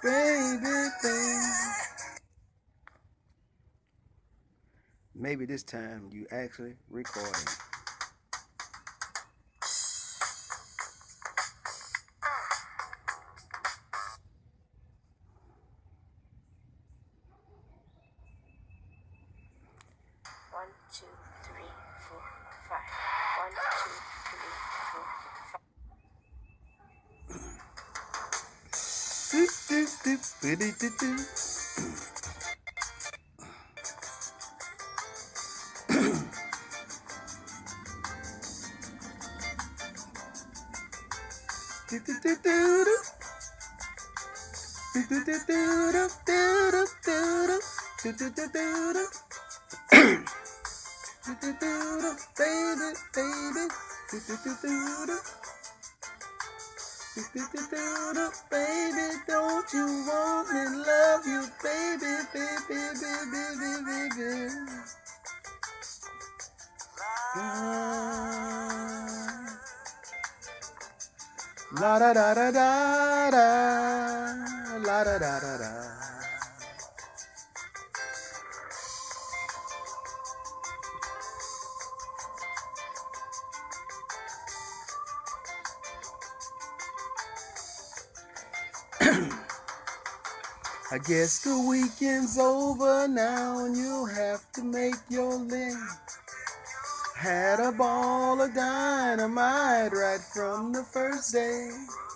baby, baby. Maybe this time you actually recording. One, two, three, four, five. 1, 2, 3, 4, 5. Baby, don't you want me to love you, baby, baby, baby, baby, baby. La da da da da da, la da da da da. I guess the weekend's over now and you'll have to make your living. Had a ball of dynamite right from the first day.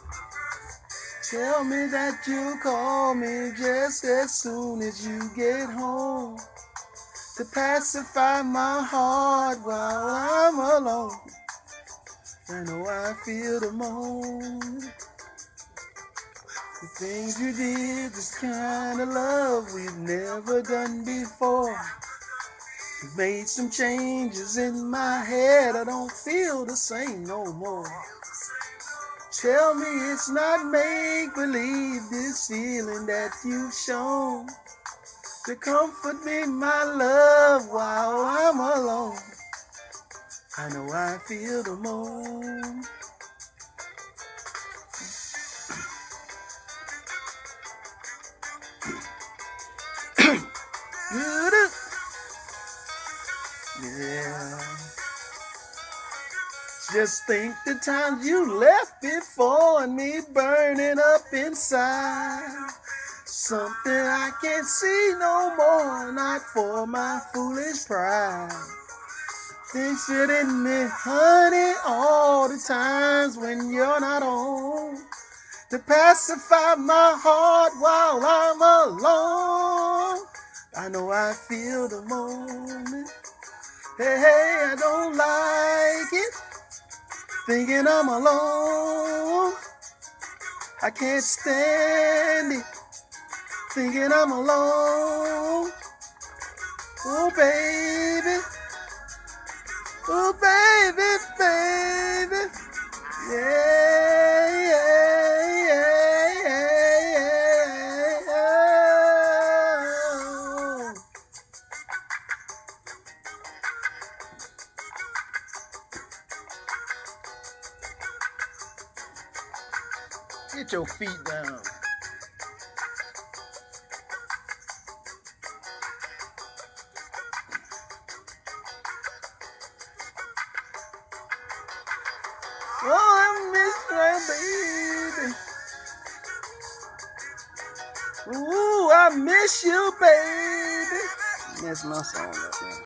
Tell me that you'll call me just as soon as you get home to pacify my heart while I'm alone. I know I feel the moan. The things you did, this kind of love we've never done before. You've made some changes in my head, I don't feel the same no more. Tell me it's not make-believe, this feeling that you've shown to comfort me, my love, while I'm alone. I know I feel the moan. Yeah. Just think the times you left before and me burning up inside. Something I can't see no more, not for my foolish pride. Thinks it in me, honey, all the times when you're not home to pacify my heart while I'm alone. I know I feel the moment. Hey, I don't like it, thinking I'm alone. I can't stand it, thinking I'm alone. Oh, baby. Oh, baby, baby. Yeah, yeah, yeah, yeah, yeah. Get your feet down. Oh, I miss my baby. Ooh, I miss you, baby. That's my song right now.